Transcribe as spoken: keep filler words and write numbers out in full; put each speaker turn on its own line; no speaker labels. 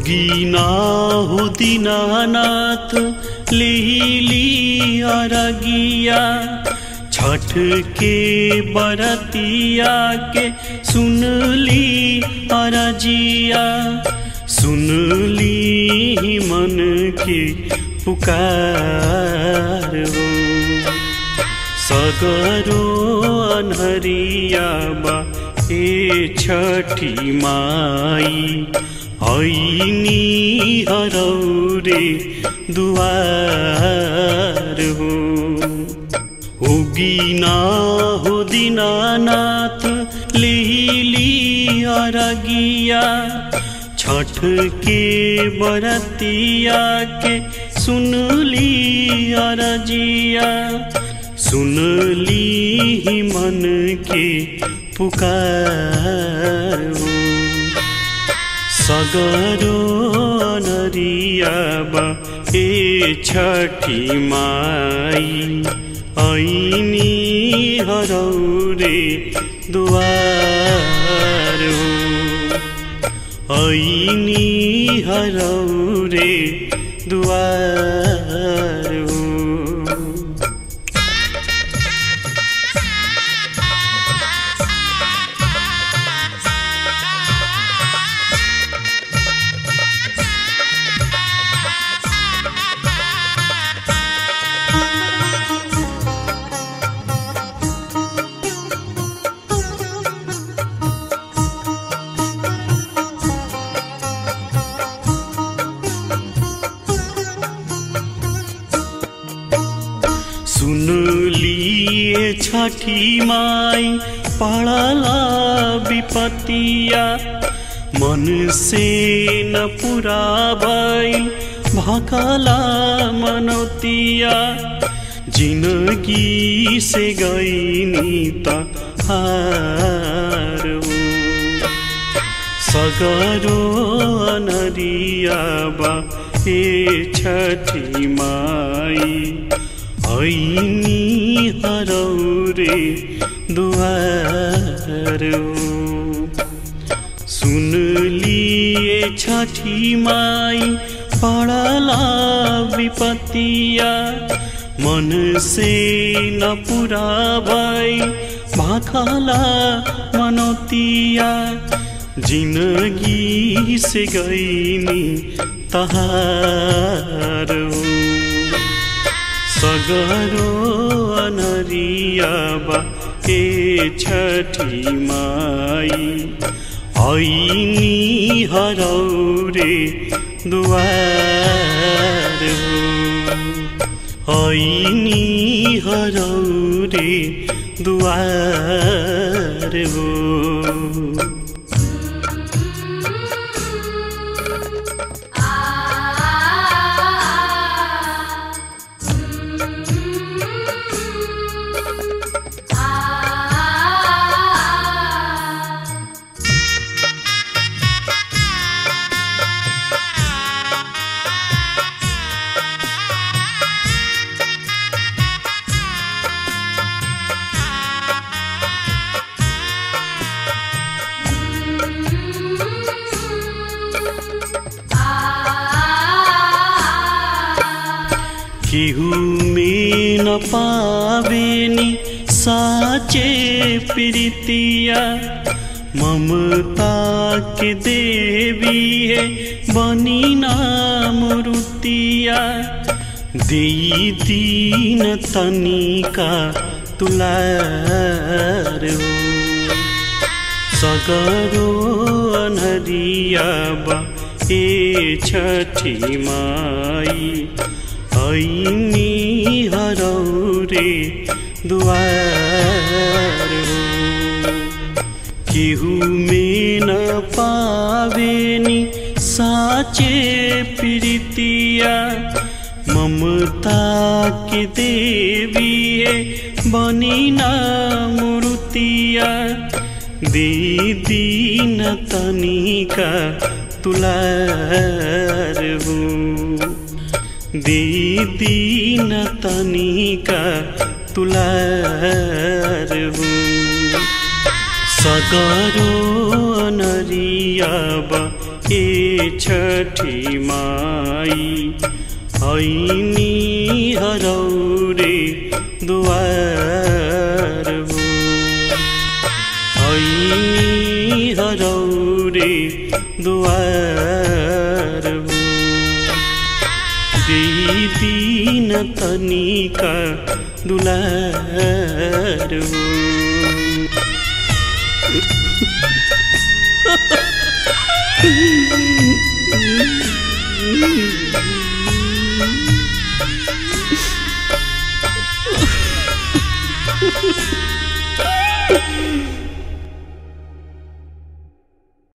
उगीना हो दीनानाथ लिहिली अरगिया छठ के बरतिया के सुनली अरजिया सुनली मन की पुकार हो सगरो अनहरिया बा ए छठी माई ऐनी हरौरे दुआर हो उगीना हो दीनानाथ लिहिली अरगिया छठ के बरतिया के सुनली अरजिया सुनली मन के पुकार हो सगरो नरिया बा ए छठी माई ऐनी हरौरे दुआर हो ऐनी हरौरे दुआर हो। सुनलिए छठी माई पड़ला विपतिया मन से न पूरा भइल भकला मनोतिया जिंदगी से गईनी तहार सगरो अनरिया बा ए छठी माई ऐनी हरौरे दुआर सुनलिए छठी माई पड़ला विपतिया मन से न पूरा भई भाखला मनोतिया जिंदगी से गईनी तहार सगरो अनरिया बा ए छठी माई ऐनी हरौरे दुआर हो ऐनी हरौरे दुआर हो। केहू में न पावेनी साचे प्रीतिया ममता के देवी है बनी नाम रुतिया दे दीन तनिका तुलार हो सगरो अनहरिया बा ए छठी माई ऐनी हरौरे दुआर हो केहू में न पावेनी साचे प्रीतिया ममता के देवी है बनी नाम रुतिया दे दीन तनिका तुलार हो दे दीन तनिका तुलार हो सगरो अनरिया बा ए छठी माई ऐनी हरौरे दुआर हो ऐनी हरौरे दुआर हो दीदीन तनिका दुलार हो
Ha ha ha.